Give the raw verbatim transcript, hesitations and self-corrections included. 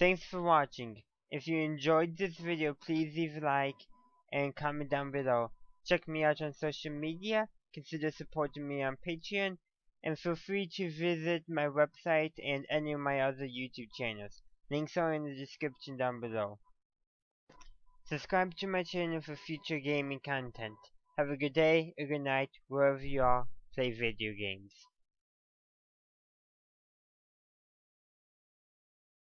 Thanks for watching. If you enjoyed this video, please leave a like and comment down below. Check me out on social media, consider supporting me on Patreon, and feel free to visit my website and any of my other YouTube channels. Links are in the description down below. Subscribe to my channel for future gaming content. Have a good day, a good night, wherever you are, play video games.